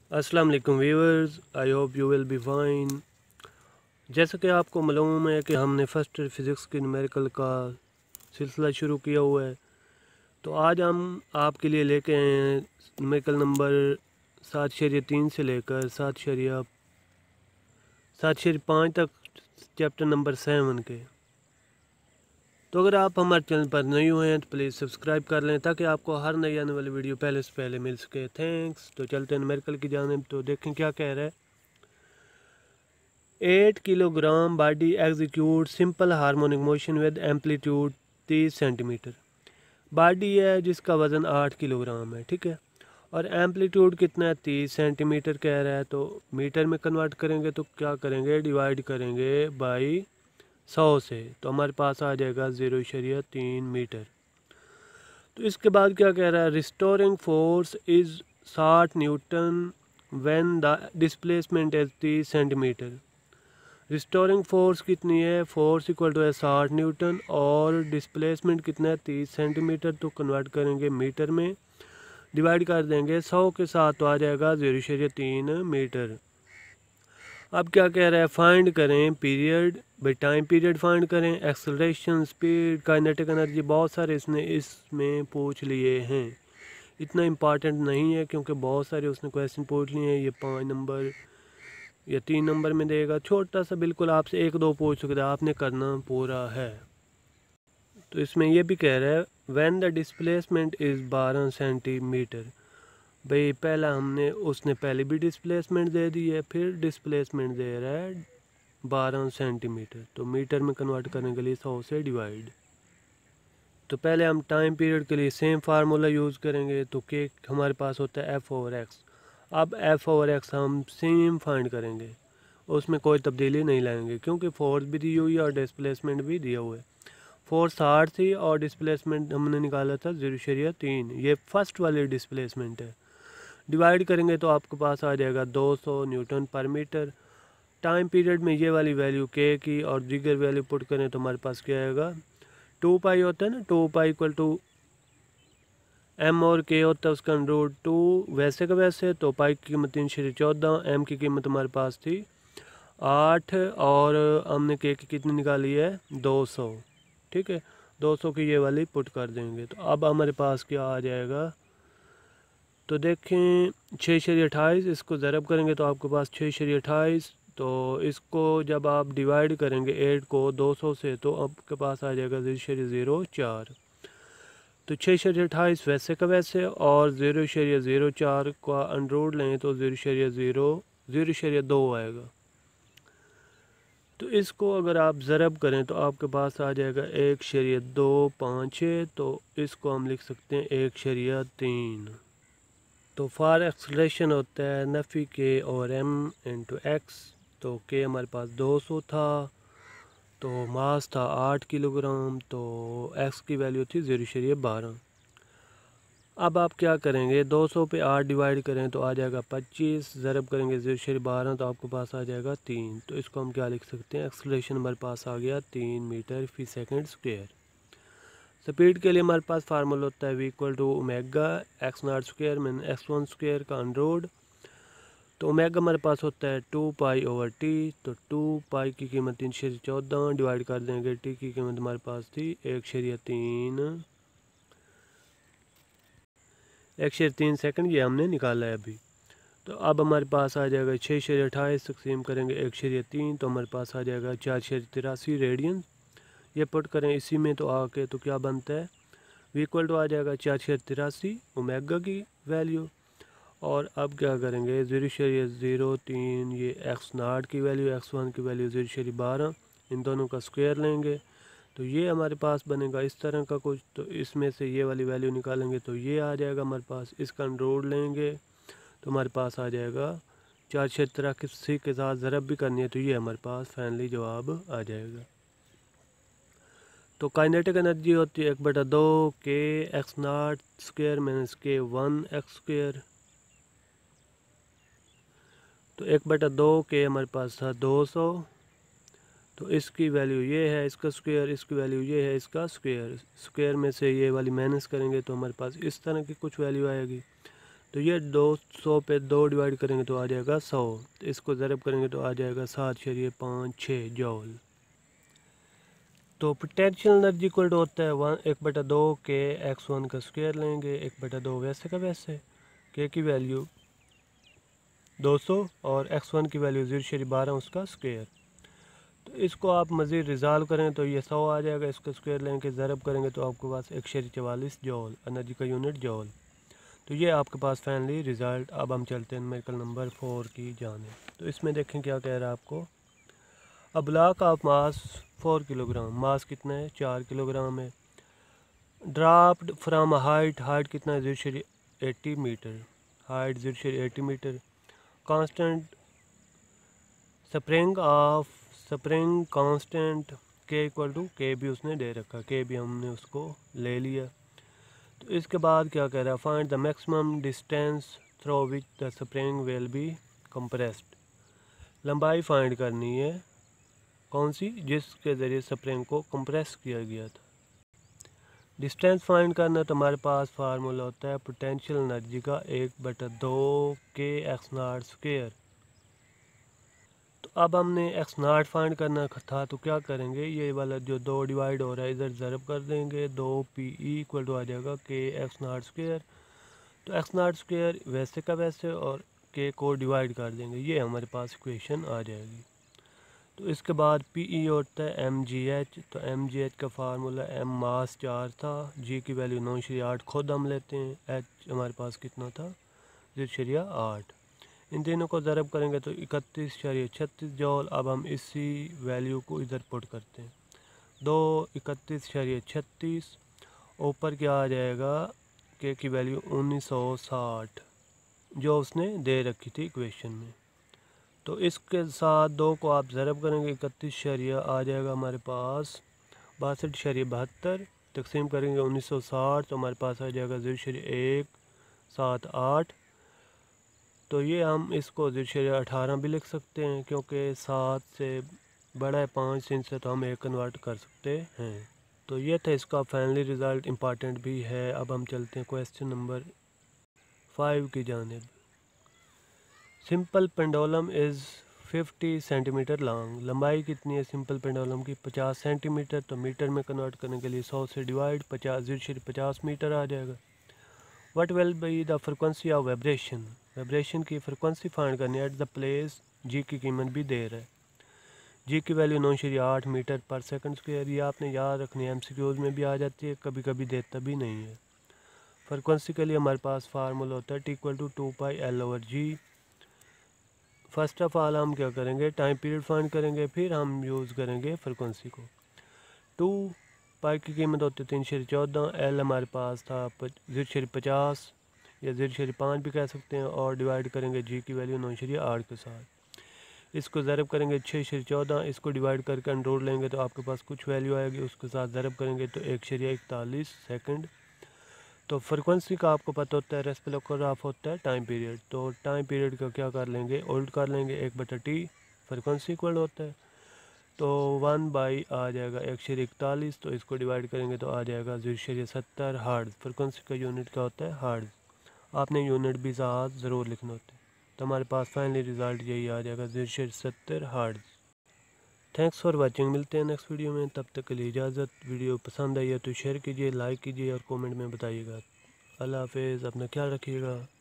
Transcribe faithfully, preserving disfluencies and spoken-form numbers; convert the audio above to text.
अस्सलाम वालेकुम viewers, I hope you will be fine. जैसा कि आपको मालूम है कि हमने फर्स्ट फिज़िक्स की न्यूमेरिकल का सिलसिला शुरू किया हुआ है, तो आज हम आपके लिए लेके आए हैं न्यूमेरिकल नंबर सात शरीय तीन से लेकर सात शरीय सात शरीय पाँच तक, चैप्टर नंबर सेवन के। तो अगर आप हमारे चैनल पर नए हुए हैं तो प्लीज़ सब्सक्राइब कर लें ताकि आपको हर नई आने वाली वीडियो पहले से पहले मिल सके। थैंक्स। तो चलते हैं न्यूमेरिकल की जानिब। तो देखें क्या कह रहा है। Eight kilogram body execute simple harmonic motion with amplitude तीस सेंटीमीटर। बॉडी है जिसका वज़न आठ किलोग्राम है, ठीक है, और एम्पलीट्यूड कितना है, तीस सेंटीमीटर कह रहा है। तो मीटर में कन्वर्ट करेंगे तो क्या करेंगे, डिवाइड करेंगे बाई सौ से, तो हमारे पास आ जाएगा ज़ीरो इशारिया तीन मीटर। तो इसके बाद क्या कह रहा है, रिस्टोरिंग फोर्स इज़ साठ newton when the displacement is तीस सेंटीमीटर। रिस्टोरिंग फोर्स कितनी है, फोर्स इक्वल टू है साठ न्यूटन और डिस्प्लेसमेंट कितना है, तीस सेंटीमीटर। तो कन्वर्ट करेंगे मीटर में, डिवाइड कर देंगे सौ के साथ, तो आ जाएगा जीरो इशारिया तीन मीटर। अब क्या कह रहा है, फाइंड करें पीरियड, भाई टाइम पीरियड फाइंड करें, एक्सेलरेशन, स्पीड, काइनेटिक एनर्जी, बहुत सारे इसने इसमें पूछ लिए हैं। इतना इम्पॉर्टेंट नहीं है क्योंकि बहुत सारे उसने क्वेश्चन पूछ लिए हैं। ये पाँच नंबर या तीन नंबर में देगा, छोटा सा बिल्कुल आपसे एक दो पूछ सकता है, आपने करना पूरा है। तो इसमें ये भी कह रहा है व्हेन द डिस्प्लेसमेंट इज़ बारह सेंटीमीटर। भाई पहला हमने उसने पहले भी डिस्प्लेसमेंट दे दी है, फिर डिस्प्लेसमेंट दे रहा है बारह सेंटीमीटर। तो मीटर में कन्वर्ट करने के लिए सौ से डिवाइड। तो पहले हम टाइम पीरियड के लिए सेम फार्मूला यूज़ करेंगे। तो के हमारे पास होता है एफ़ ओवर एक्स। अब एफ़ ओवर एक्स हम सेम फाइंड करेंगे, उसमें कोई तब्दीली नहीं लाएंगे क्योंकि फोर्स भी दी हुई है और डिस्प्लेसमेंट भी दिया हुआ है। फोर्स साठ थी और डिस्प्लेसमेंट हमने निकाला था जीरो इशारिया तीन, ये फर्स्ट वाली डिस्प्लेसमेंट है। डिवाइड करेंगे तो आपके पास आ जाएगा दो सौ न्यूटन पर मीटर। टाइम पीरियड में ये वाली वैल्यू के की और दीगर वैल्यू पुट करें तो हमारे पास क्या आएगा, टू पाई होता है ना, two pi equal to M और के होता है उसका अंडर टू, वैसे का वैसे। तो पाई की कीमत तीन शरी चौदह, एम की कीमत हमारे पास थी आठ और हमने के की कितनी निकाली है, दो सौ, ठीक है। दो सौ की ये वाली पुट कर देंगे तो अब हमारे पास क्या आ जाएगा, तो देखें छः शरी अट्ठाईस, इसको ज़रब करेंगे तो आपके पास छः शरी अट्ठाईस। तो इसको जब आप डिवाइड करेंगे एट को दो सौ से तो आपके पास आ जाएगा जीरो शरी ज़ीरो चार। तो छः शरीय अट्ठाईस वैसे का वैसे और ज़ीरो शरीय ज़ीरो चार का अंडरूट लें तो ज़ीरो शरीय ज़ीरो ज़ीरो शरीय दो आएगा। तो इसको अगर आप ज़रब करें तो आपके पास आ जाएगा एक शरीय दो पाँच छः, तो इसको हम लिख सकते हैं एक शरीय तीन। तो फार एक्सलेशन होता है नफ़ी के और एम इंटू एक्स। तो के हमारे पास दो सौ था, तो मास था आठ किलोग्राम, तो एक्स की वैल्यू थी ज़ीरो शरीय बारह। अब आप क्या करेंगे, दो सौ पे आठ डिवाइड करें तो आ जाएगा पच्चीस, ज़रब करेंगे ज़ीरो शरीय बारह तो आपके पास आ जाएगा तीन। तो इसको हम क्या लिख सकते हैं, एक्सलेशन हमारे पास आ गया तीन मीटर फी सेकंड स्क्वायर। स्पीड के लिए हमारे पास फार्मूला होता है V equal to omega X naught square man X one square का अंडर। तो ओमेगा हमारे पास होता है टू पाई ओवर टी। तो टू पाई की कीमत तीन शरीय चौदह, डिवाइड कर देंगे टी की कीमत हमारे पास थी एक शरीय तीन, एक शरीय तीन सेकंड, ये हमने निकाला है अभी। तो अब हमारे पास आ जाएगा छः शरीय अट्ठाईस तकसीम करेंगे एक शरीय तीन, तो हमारे पास आ जाएगा चार शरीय तिरासी रेडियन। ये पुट करें इसी में तो आके तो क्या बनता है, वी इक्वल टू आ जाएगा चार शरीय तिरासी ओमेगा की वैल्यू। और अब क्या करेंगे, ज़ीरो शरीय ज़ीरो तीन, ये एक्स नाट की वैल्यू, एक्स वन की वैल्यू ज़ीरो शरीय बारह, इन दोनों का स्क्वायर लेंगे तो ये हमारे पास बनेगा इस तरह का कुछ। तो इसमें से ये वाली वैल्यू निकालेंगे तो ये आ जाएगा हमारे पास, इसका अंडर लेंगे तो हमारे पास आ जाएगा चार क्षेत्र किसी के साथ ज़रब भी करनी है तो ये हमारे पास फाइनली जवाब आ जाएगा। तो काइनेटिक एनर्जी होती है एक बटा दो K X naught square minus K one X square. तो एक बटा दो के हमारे पास था दो सौ, तो इसकी वैल्यू ये है, इसका स्क्वायर, इसकी वैल्यू ये है, इसका स्क्वायर। स्क्वायर में से ये वाली माइनस करेंगे तो हमारे पास इस तरह की कुछ वैल्यू आएगी। तो तो ये दो सौ पे दो डिवाइड करेंगे तो आ जाएगा सौ, तो इसको ज़रब करेंगे तो आ जाएगा सात शरीय पाँच छः जॉल। तो पोटेंशियल एनर्जी इक्वल टू होता है वन एक बटा दो के एक्स वन का स्क्वायर लेंगे, एक बटा दो वैसे का वैसे, के की वैल्यू दो सौ और एक्स वन की वैल्यू जीरो शरी बारह उसका स्क्वायर। तो इसको आप मज़ीद रिजॉल्व करें तो ये सौ आ जाएगा, इसका स्क्वायर लेंगे ज़रब करेंगे तो आपके पास एक शरी चवालीस जॉल, एनर्जी का यूनिट जॉल। तो ये आपके पास फाइनली रिज़ल्ट। अब हम चलते हैं न्यूमेरिकल नंबर फोर की जानिब। तो इसमें देखें क्या कह रहा है आपको, a block of mass four kilogram, mass कितना है चार किलोग्राम है, ड्राफ्ट फ्राम हाइट, हाइट कितना है जीरो शरी एट्टी मीटर, हाइट जीरो शरी eighty metre, constant spring of spring constant K equal to के भी उसने दे रखा, के भी हमने उसको ले लिया। तो इसके बाद क्या कह रहा है, find the maximum distance through which the spring will be compressed, लंबाई फाइंड करनी है कौन सी, जिसके ज़रिए स्प्रिंग को कंप्रेस किया गया था। डिस्टेंस फाइंड करना तो हमारे पास फार्मूला होता है पोटेंशियल एनर्जी का एक बटा दो के एक्स नाट स्क्वायर। तो अब हमने एक्स नाट फाइंड करना था, तो क्या करेंगे, ये वाला जो दो डिवाइड हो रहा है इधर ज़रब कर देंगे, दो पी ई इक्वल टू आ जाएगा के एक्स नाट स्क्वायर। तो एक्स नाट स्क्वायर वैसे का वैसे और के को डिवाइड कर देंगे, ये हमारे पास इक्वेशन आ जाएगी। तो इसके बाद पी ई होता है एम जी एच, तो एम जी एच का फार्मूला एम मास चार था, जी की वैल्यू नौ शरिया आठ खुद हम लेते हैं, एच हमारे पास कितना था जीरो शरिया आठ। इन तीनों को ज़रब करेंगे तो इकतीस शरिया छत्तीस जॉल। अब हम इसी वैल्यू को इधर पुट करते हैं, दो इकतीस शरिया छत्तीस, ऊपर क्या आ जाएगा के की वैल्यू उन्नीस सौ साठ जो उसने दे रखी थी इक्वेशन में। तो इसके साथ दो को आप ज़रब करेंगे, इकतीस शरिया आ जाएगा हमारे पास बासठ शरिया बहत्तर, तकसीम करेंगे उन्नीस सौ साठ तो हमारे पास आ जाएगा जीरो शरिया एक सात आठ। तो ये हम इसको जीरो शरिया अठारह भी लिख सकते हैं, क्योंकि सात से बड़ा है पाँच, इनसे तो हम एक कन्वर्ट कर सकते हैं। तो ये था इसका फाइनली रिज़ल्ट, इम्पॉर्टेंट भी है। अब हम चलते हैं क्वेश्चन नंबर फाइव की जानिब। Simple pendulum is fifty centimetre long, लंबाई कितनी है सिंपल पेंडुलम की पचास सेंटीमीटर। तो मीटर में कन्वर्ट करने के लिए सौ से डिवाइड, पचास जीरो शरी पचास मीटर आ जाएगा। What will be the frequency of vibration, vibration की फ्रिक्वेंसी फाइंड करनी है एट द प्लेस, जी की कीमत भी दे रहा है, जी की वैल्यू नौ शरी आठ मीटर पर सेकंड स्क्वायर। ये आपने याद रखनी है, एम सी क्यूज़ में भी आ जाती है, कभी कभी देता भी नहीं है। फ्रिक्वेंसी के लिए हमारे पास फार्मूला होता है T equal to two pi L over G. First of all हम क्या करेंगे, टाइम पीरियड फाइंड करेंगे, फिर हम यूज़ करेंगे फ्रिक्वेंसी को। टू पाई की कीमत होती है तीन शरी चौदह, एल हमारे पास था जीरो शरी पचास या जीरो शरी पाँच भी कह सकते हैं, और डिवाइड करेंगे जी की वैल्यू नौ शरी आठ के साथ। इसको ज़रब करेंगे छः शरी चौदह, इसको डिवाइड करके अंडर लेंगे तो आपके पास कुछ वैल्यू आएगी, उसके साथ ज़रब करेंगे तो एक शरिया इकतालीस सेकेंड। तो फ्रिक्वेंसी का आपको पता होता है, रेस्पेक्ट होता है टाइम पीरियड। तो टाइम पीरियड का क्या कर लेंगे, उल्ट कर लेंगे, एक बटा टी फ्रिक्वेंसी इक्वल होता है, तो वन बाई आ जाएगा एक शरी इकतालीस, तो इसको डिवाइड करेंगे तो आ जाएगा जीरो शरी सत्तर हार्ड्स। फ्रिक्वेंसी का यूनिट क्या होता है हार्ड्स, आपने यूनिट भी साथ ज़रूर लिखना होता है। तो हमारे पास फाइनली रिज़ल्ट यही आ जाएगा जीरो शरी सत्तर हार्ड्स। थैंक्स फॉर वाचिंग, मिलते हैं नेक्स्ट वीडियो में, तब तक के लिए इजाज़त। वीडियो पसंद आई है तो शेयर कीजिए, लाइक कीजिए और कमेंट में बताइएगा। अल्लाह हाफिज़, अपना ख्याल रखिएगा।